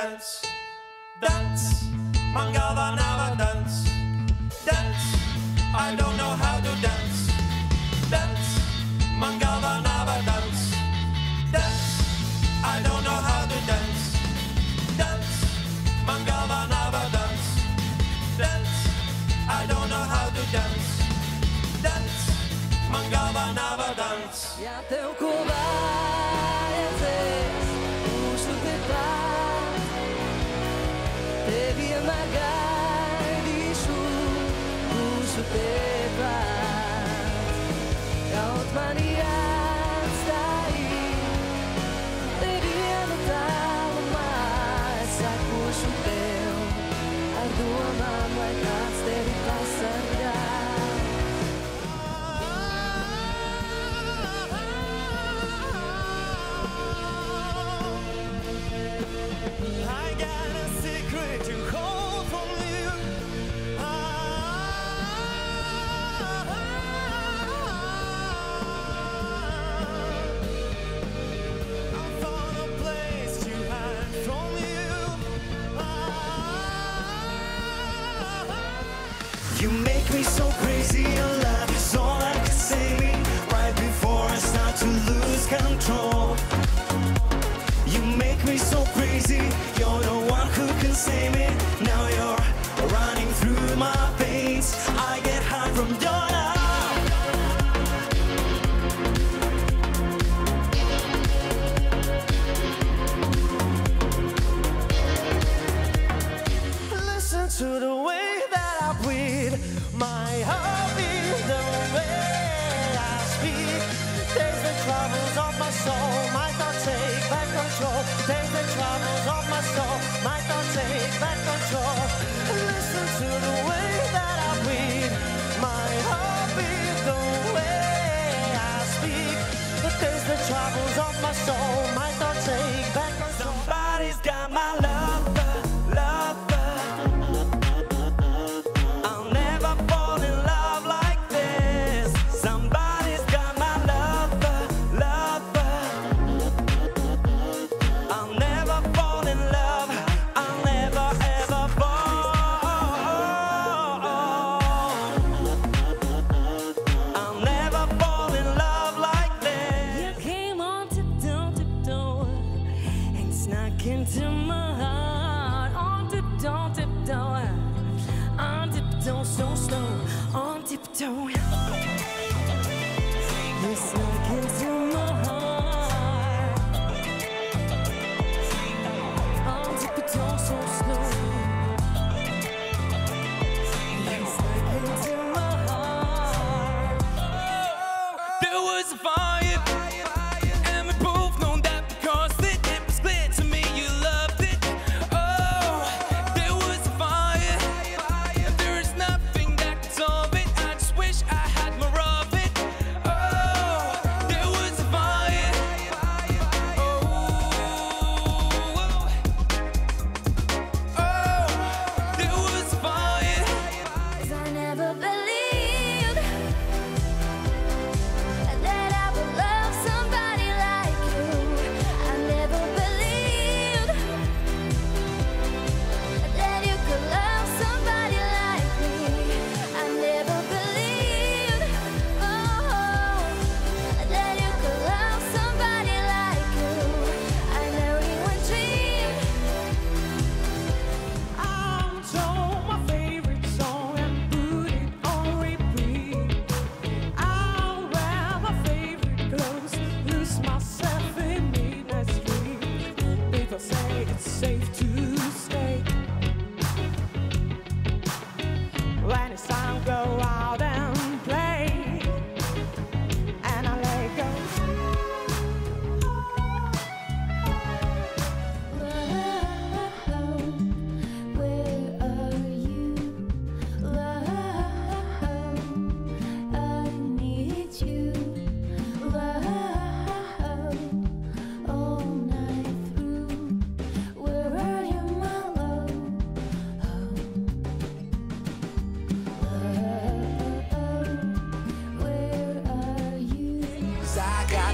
dance, dance. Mangala never dance, dance. I don't know how to dance, dance. Mangala never dance, dance. I don't know how to dance, dance. Mangala never dance, dance. I don't know how to dance, dance. Mangala never dance. Ja teu vajadzēs būšu pie tā, tevi vienmēr gaidīšu, būšu tepat. Kaut mani atstāji, tevi vienu tālumā, es sekošu tev, ar domām, lai kāds tevi pasargā. You make me so crazy, your love is all that can save me. Right before I start to lose control, you make me so crazy, you're the one who can save me. Now you're running through my veins, I get high from your love. Listen to the way that I breathe, my heart is the way I speak. There's the troubles of my soul, my thoughts take back control. There's the troubles of my soul, my thoughts take back control. Listen to the way that I breathe, my heart is the way I speak. But there's the troubles of my soul, my thoughts take back control. Somebody's got my lover, lover. I'll never fall in love like this. Somebody's got my lover, lover. I'll never fall in love, I'll never ever fall. I'll never fall in love like this. You came on tiptoe, and snuck into my heart. On tiptoe, so slow. On tiptoe, you snuck into my heart. On tiptoe, so slow. You snuck into my heart. There was a fire, and we both know that because it was clear to me you loved it. Oh, there was a fire, there is nothing that can solve it. I just wish I had more of it. Oh, there was a fire. Oh, there was a fire. 'Cause I never believed that I would love somebody like you. I never believed that you could love somebody like me. I never believed, that you could love somebody like you. I never even dreamed. I'm told my favorite song and put it on repeat. I'll wear my favorite clothes, lose myself in midnight street. People say it's safe to stay. When it's time, go out and play, and I let go. Where are you, love? I need you, love, all night through. Where are you, my love? Where are you? 'Cause I got